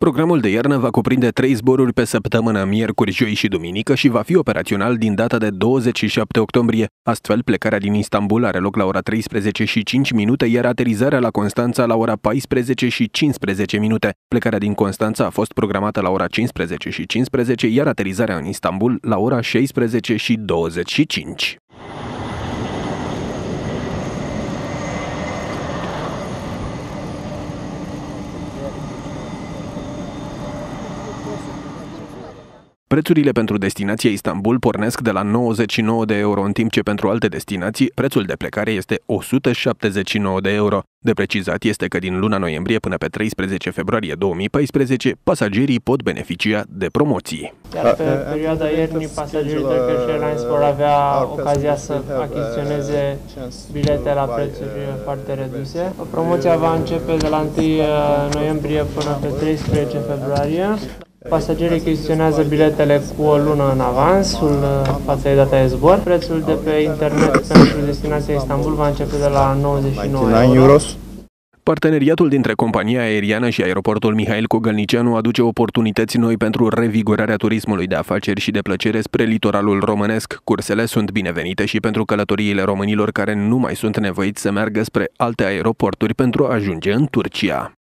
Programul de iarnă va cuprinde 3 zboruri pe săptămână, miercuri, joi și duminică și va fi operațional din data de 27 octombrie. Astfel, plecarea din Istanbul are loc la ora 13:05, iar aterizarea la Constanța la ora 14:15. Plecarea din Constanța a fost programată la ora 15:15, iar aterizarea în Istanbul la ora 16:25. Prețurile pentru destinația Istanbul pornesc de la 99 de euro, în timp ce pentru alte destinații prețul de plecare este 179 de euro. De precizat este că din luna noiembrie până pe 13 februarie 2014, pasagerii pot beneficia de promoții. Iar pe perioada iernii, pasagerii Turkish Airlines vor avea ocazia să achiziționeze bilete la prețuri foarte reduse. Promoția va începe de la 1 noiembrie până pe 13 februarie. Pasagerii achiziționează biletele cu o lună în avansul față de data de zbor. Prețul de pe internet pentru destinația Istanbul va începe de la 99 euro. Parteneriatul dintre compania aeriană și aeroportul Mihail Cogălnicianu aduce oportunități noi pentru revigorarea turismului de afaceri și de plăcere spre litoralul românesc. Cursele sunt binevenite și pentru călătoriile românilor care nu mai sunt nevoiți să meargă spre alte aeroporturi pentru a ajunge în Turcia.